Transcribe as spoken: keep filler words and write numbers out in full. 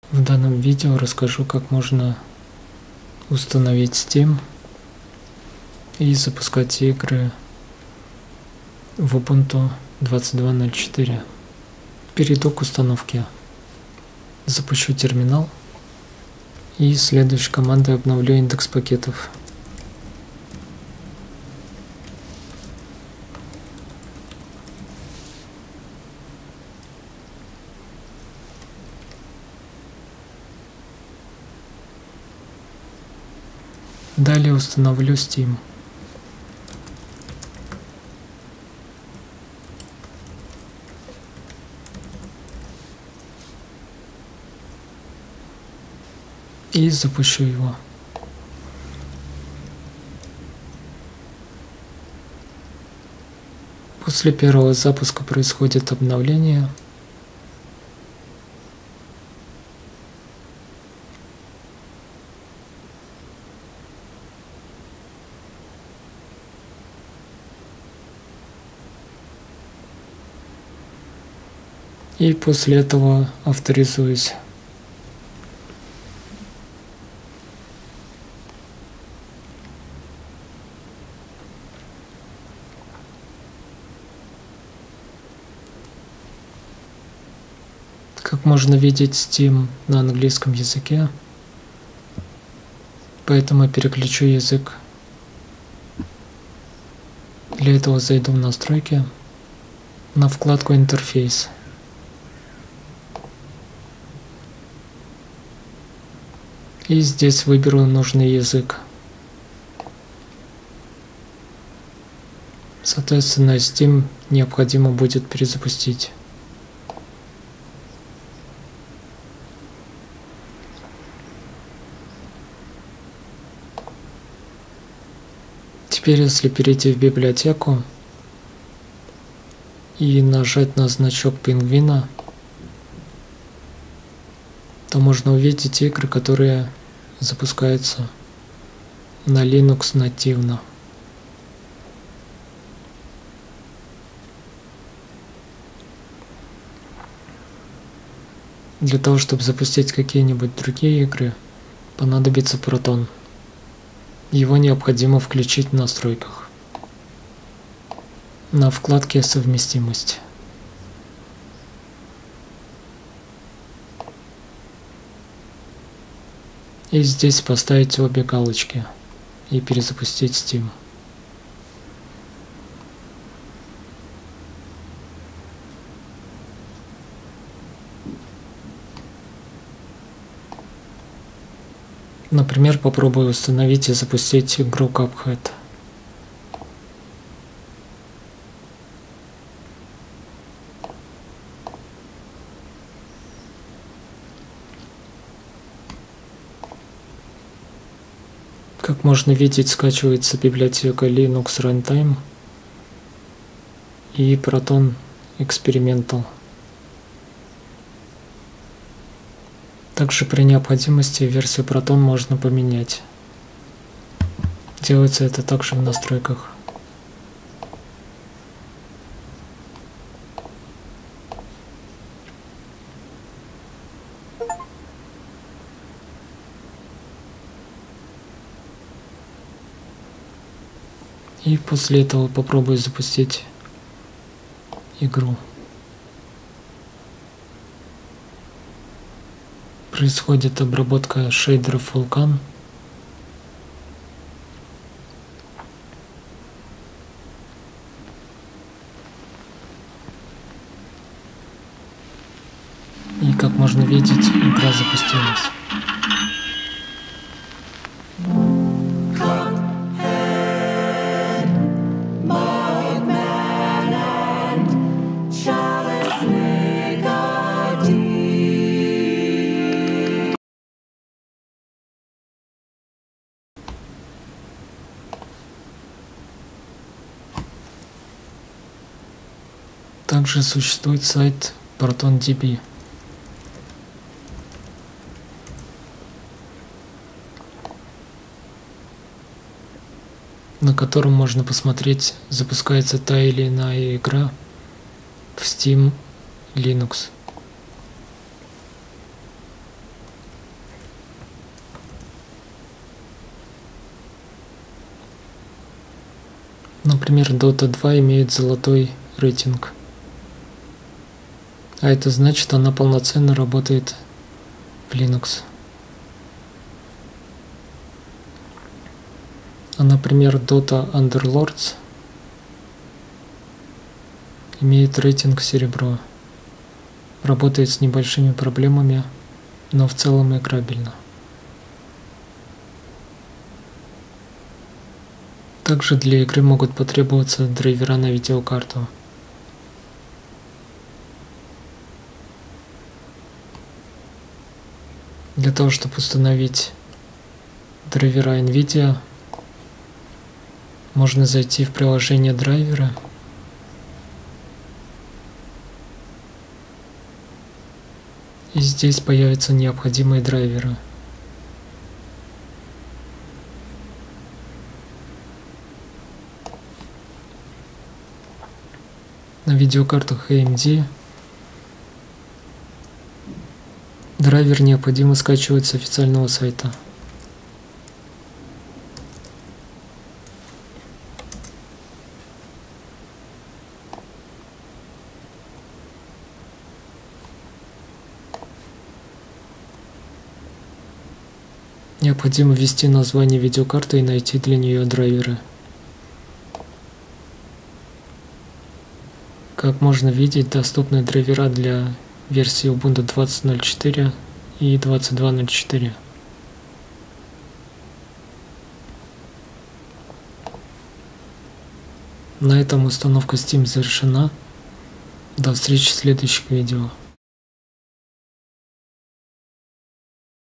В данном видео расскажу, как можно установить Steam и запускать игры в Ubuntu двадцать два ноль четыре. Перейду к установке. Запущу терминал и следующей командой обновлю индекс пакетов. Далее установлю Steam. И запущу его. После первого запуска происходит обновление. И после этого авторизуюсь. Как можно видеть, Steam на английском языке, поэтому переключу язык. Для этого зайду в настройки, на вкладку «Интерфейс». И здесь выберу нужный язык. Соответственно, Steam необходимо будет перезапустить. Теперь, если перейти в библиотеку и нажать на значок пингвина, то можно увидеть игры, которые запускаются на Linux нативно. Для того, чтобы запустить какие-нибудь другие игры, понадобится Proton. Его необходимо включить в настройках на вкладке «Совместимость». И здесь поставить обе галочки и перезапустить Steam. Например, попробую установить и запустить игру Cuphead. Как можно видеть, скачивается библиотека Linux Runtime и Proton Experimental. Также при необходимости версию Proton можно поменять. Делается это также в настройках. И после этого попробую запустить игру. Происходит обработка шейдеров Vulkan. И как можно видеть, игра запустилась. Также существует сайт ProtonDB. На котором можно посмотреть, запускается та или иная игра в Steam Linux. Например, Дота два имеет золотой рейтинг. А это значит, она полноценно работает в Linux. А, например, Dota Underlords имеет рейтинг серебро. Работает с небольшими проблемами, но в целом играбельно. Также для игры могут потребоваться драйвера на видеокарту. Для того, чтобы установить драйвера NVIDIA, можно зайти в приложение драйвера и здесь появятся необходимые драйверы. На видеокартах эй эм ди драйвер необходимо скачивать с официального сайта. Необходимо ввести название видеокарты и найти для нее драйверы. Как можно видеть, доступны драйвера для версии Ubuntu двадцать ноль четыре и двадцать два ноль четыре. На этом установка Steam завершена. До встречи в следующих видео.